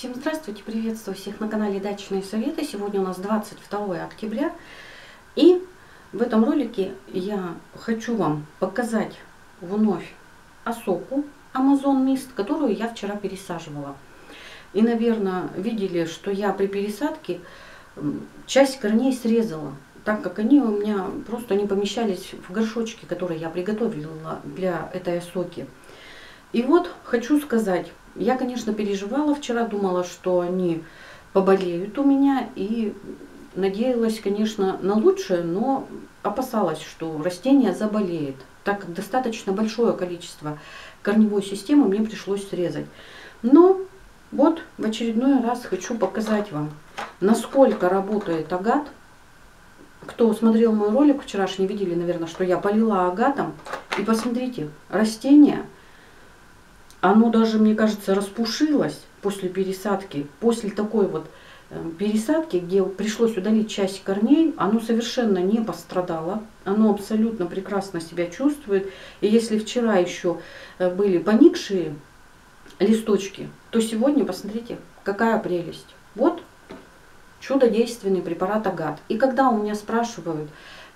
Всем здравствуйте, приветствую всех на канале Дачные советы. Сегодня у нас 22 октября. И в этом ролике я хочу вам показать вновь осоку Amazon Mist, которую я вчера пересаживала. И, наверное, видели, что я при пересадке часть корней срезала, так как они у меня просто не помещались в горшочки, которые я приготовила для этой осоки. И вот хочу сказать, я, конечно, переживала вчера, думала, что они поболеют у меня и надеялась, конечно, на лучшее, но опасалась, что растение заболеет, так как достаточно большое количество корневой системы мне пришлось срезать. Но вот в очередной раз хочу показать вам, насколько работает агат. Кто смотрел мой ролик вчерашний, видели, наверное, что я полила агатом. И посмотрите, растение, оно даже, мне кажется, распушилось после пересадки. После такой вот пересадки, где пришлось удалить часть корней, оно совершенно не пострадало. Оно абсолютно прекрасно себя чувствует. И если вчера еще были поникшие листочки, то сегодня, посмотрите, какая прелесть. Вот чудодейственный препарат агат. И когда у меня спрашивают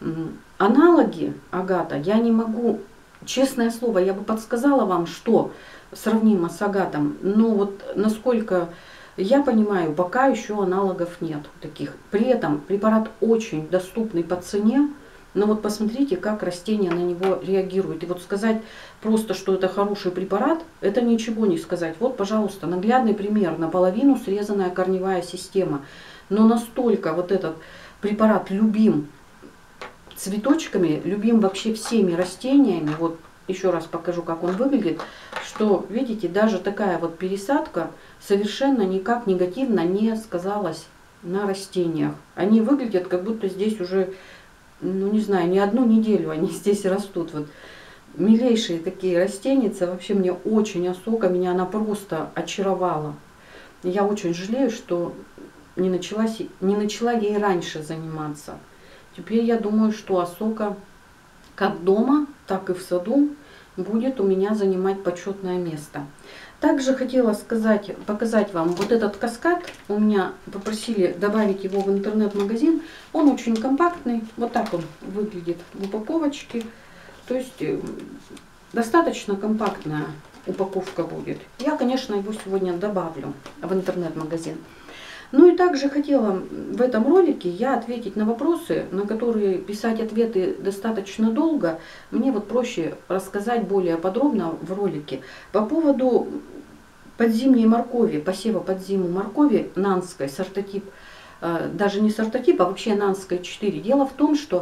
аналоги агата, я не могу, честное слово, я бы подсказала вам, что сравнимо с агатом, но вот насколько я понимаю, пока еще аналогов нет таких. При этом препарат очень доступный по цене, но вот посмотрите, как растение на него реагирует. И вот сказать просто, что это хороший препарат, это ничего не сказать. Вот, пожалуйста, наглядный пример, наполовину срезанная корневая система. Но настолько вот этот препарат любим цветочками, любим вообще всеми растениями, вот еще раз покажу, как он выглядит, что, видите, даже такая вот пересадка совершенно никак негативно не сказалась на растениях. Они выглядят, как будто здесь уже, ну не знаю, не одну неделю они здесь растут. Вот милейшие такие растеницы, вообще мне очень осока, меня она просто очаровала. Я очень жалею, что не начала ей раньше заниматься. Теперь я думаю, что осока как дома, так и в саду будет у меня занимать почетное место. Также хотела показать вам вот этот каскад. У меня попросили добавить его в интернет-магазин. Он очень компактный. Вот так он выглядит в упаковочке. То есть достаточно компактная упаковка будет. Я, конечно, его сегодня добавлю в интернет-магазин. Ну и также хотела в этом ролике я ответить на вопросы, на которые писать ответы достаточно долго. Мне вот проще рассказать более подробно в ролике по поводу подзимней моркови, посева под зиму моркови нанской, сортотип, даже не сортотип, а вообще нанской 4. Дело в том, что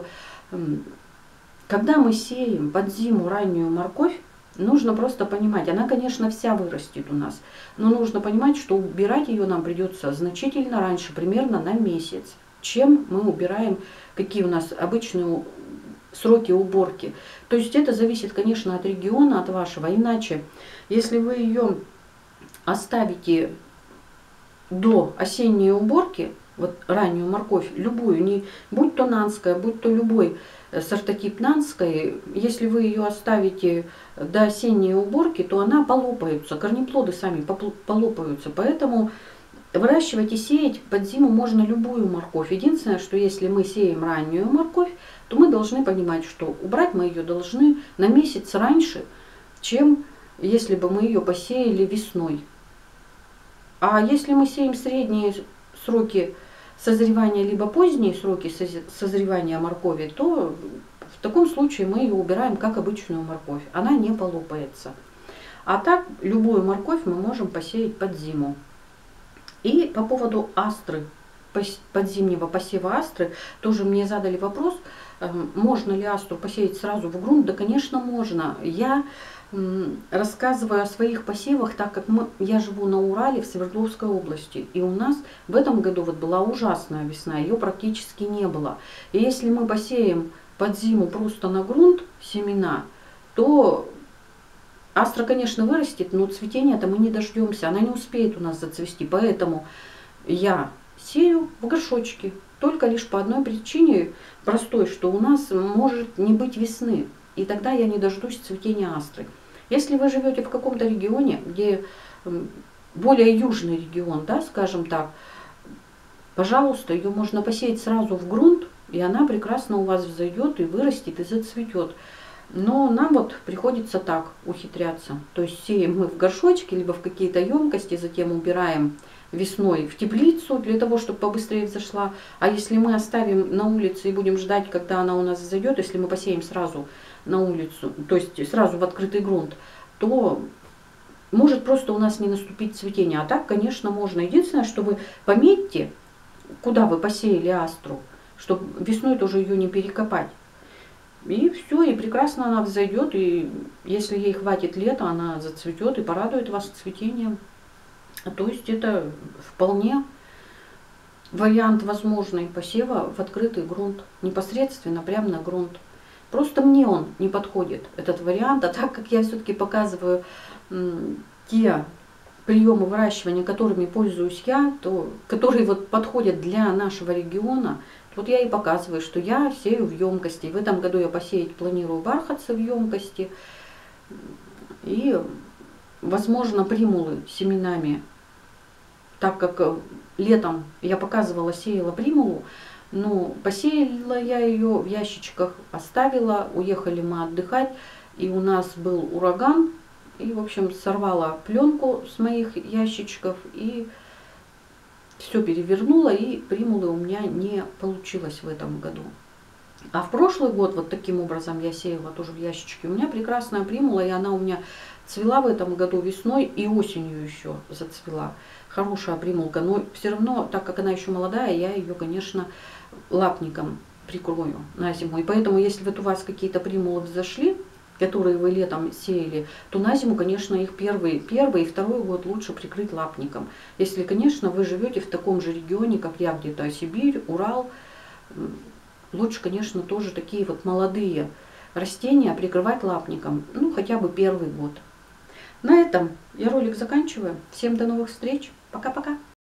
когда мы сеем под зиму раннюю морковь, нужно просто понимать, она, конечно, вся вырастет у нас, но нужно понимать, что убирать ее нам придется значительно раньше, примерно на месяц, чем мы убираем, какие у нас обычные сроки уборки. То есть это зависит, конечно, от региона, от вашего. Иначе, если вы ее оставите до осенней уборки, вот раннюю морковь, любую, не будь то нанская, будь то любой сортотип нанской, если вы ее оставите до осенней уборки, то она полопается, корнеплоды сами полопаются. Поэтому выращивать и сеять под зиму можно любую морковь. Единственное, что если мы сеем раннюю морковь, то мы должны понимать, что убрать мы ее должны на месяц раньше, чем если бы мы ее посеяли весной. А если мы сеем средние сроки созревания, либо поздние сроки созревания моркови, то в таком случае мы ее убираем как обычную морковь. Она не полопается. А так любую морковь мы можем посеять под зиму. И по поводу астры, подзимнего посева астры, тоже мне задали вопрос, можно ли астру посеять сразу в грунт. Да, конечно, можно. Я рассказываю о своих посевах, так как я живу на Урале, в Свердловской области. И у нас в этом году вот была ужасная весна, ее практически не было. И если мы посеем под зиму просто на грунт семена, то астра, конечно, вырастет, но цветения-то мы не дождемся, она не успеет у нас зацвести. Поэтому я сею в горшочки, только лишь по одной причине простой, что у нас может не быть весны. И тогда я не дождусь цветения астры. Если вы живете в каком-то регионе, где более южный регион, да, скажем так, пожалуйста, ее можно посеять сразу в грунт, и она прекрасно у вас взойдет и вырастет, и зацветет. Но нам вот приходится так ухитряться. То есть сеем мы в горшочке, либо в какие-то емкости, затем убираем весной в теплицу для того, чтобы побыстрее взошла. А если мы оставим на улице и будем ждать, когда она у нас взойдет, если мы посеем сразу на улицу, то есть сразу в открытый грунт, то может просто у нас не наступить цветение. А так, конечно, можно. Единственное, что вы пометьте, куда вы посеяли астру, чтобы весной тоже ее не перекопать. И все, и прекрасно она взойдет, и если ей хватит лета, она зацветет и порадует вас цветением. То есть это вполне вариант возможный посева в открытый грунт, непосредственно прямо на грунт. Просто мне он не подходит, этот вариант, а так как я все-таки показываю те приемы выращивания, которыми пользуюсь я, то, которые вот подходят для нашего региона, вот я и показываю, что я сею в емкости. В этом году я посеять планирую бархатцы в емкости. И, возможно, примулы семенами. Так как летом я показывала, сеяла примулу, но посеяла я ее в ящичках, оставила, уехали мы отдыхать. И у нас был ураган. И, в общем, сорвала пленку с моих ящичков и все перевернула, и примулы у меня не получилось в этом году. А в прошлый год вот таким образом я сеяла тоже в ящичке. У меня прекрасная примула, и она у меня цвела в этом году весной и осенью еще зацвела. Хорошая примулка, но все равно, так как она еще молодая, я ее, конечно, лапником прикрою на зиму. И поэтому, если вот у вас какие-то примулы взошли, которые вы летом сеяли, то на зиму, конечно, их первый и второй год лучше прикрыть лапником. Если, конечно, вы живете в таком же регионе, как я, где-то Сибирь, Урал, лучше, конечно, тоже такие вот молодые растения прикрывать лапником, ну, хотя бы первый год. На этом я ролик заканчиваю. Всем до новых встреч. Пока-пока.